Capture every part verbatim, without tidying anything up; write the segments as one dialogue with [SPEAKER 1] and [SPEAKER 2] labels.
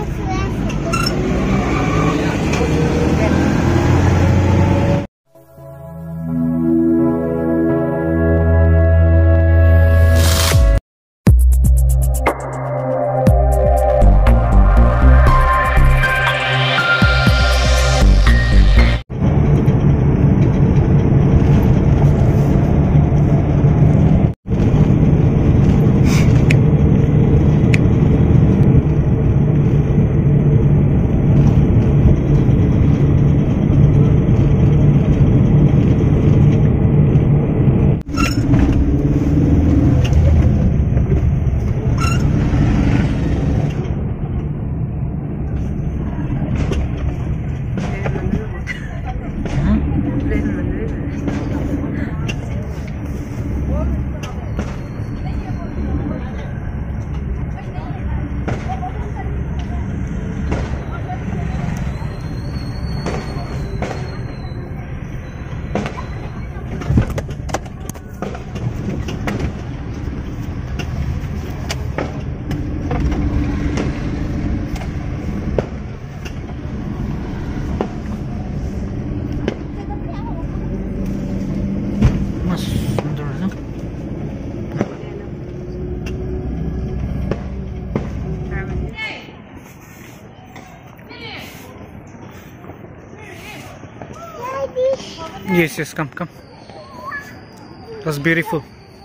[SPEAKER 1] Yes, yes, come, come. That's beautiful.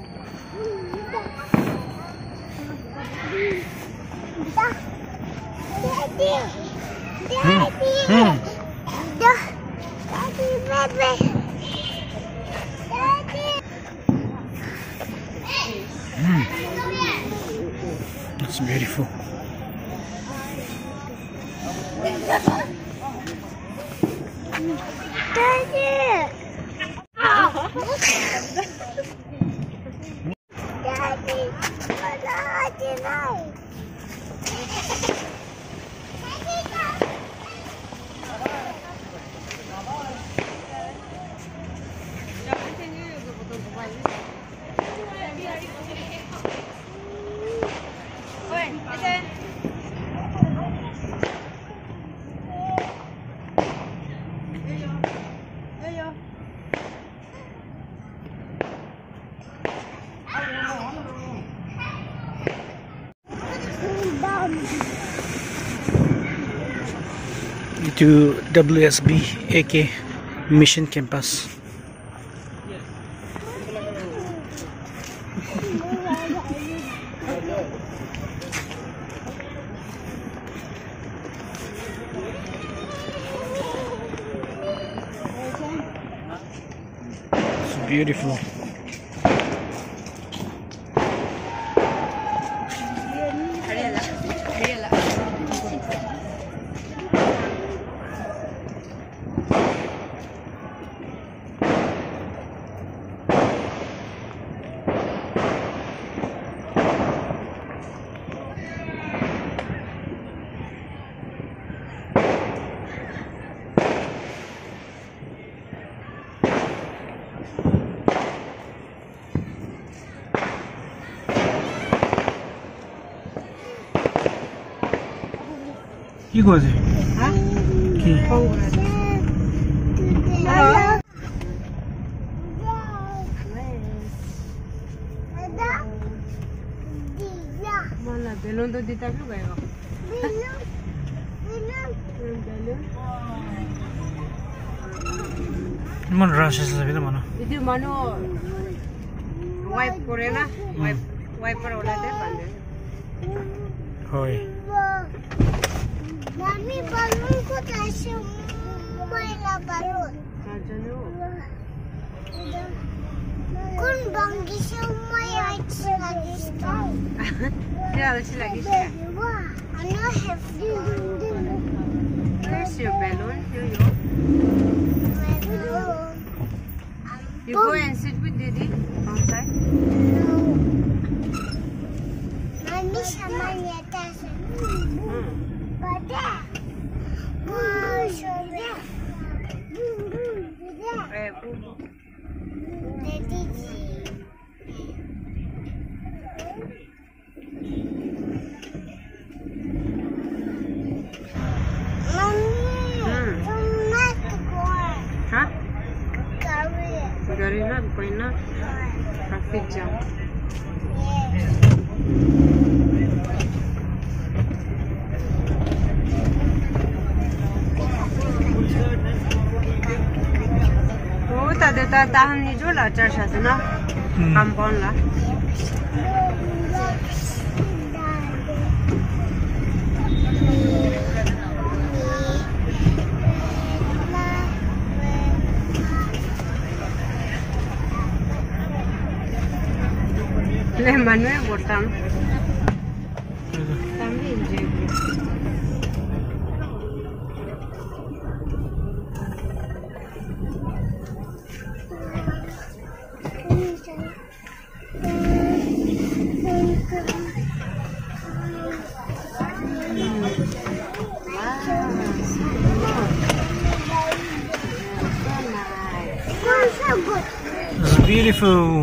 [SPEAKER 1] Hmm. Hmm. Hmm. That's beautiful. To W S B A K Mission Campus. It's beautiful. কি কইছে হ্যাঁ কি Mana belum tu ditaruh bayar. Belum, belum, belum. Mana rasa sahaja itu mana? Itu mana wipe korena, wipe wiper olah deh bandel. Hoi. Mami balon ko tayo maila balon. Ajano. Kun banggi semua yang lagi sekali. Dia lagi lagi sekali. I know have. Where's your balloon? Here you go. My balloon. You go and sit with Didi outside. No. Mami sama nyata. Hmm. Pada. Wow, sudah. Sudah. Eh, bu. Didi. picture. Oh, tadi tak tahan ni jual acar satu na, kampung lah. Le manu bortam. También llego.
[SPEAKER 2] It's beautiful.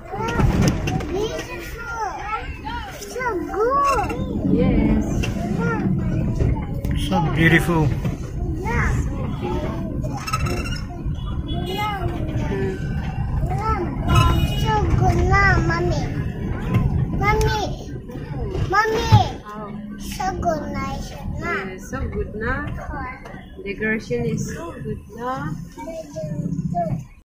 [SPEAKER 1] Yes.
[SPEAKER 2] So beautiful.
[SPEAKER 3] So good now, mommy. Mommy. Mommy.
[SPEAKER 1] Oh.
[SPEAKER 3] So good nice now.
[SPEAKER 1] Yeah, so good na. Decoration is so good na.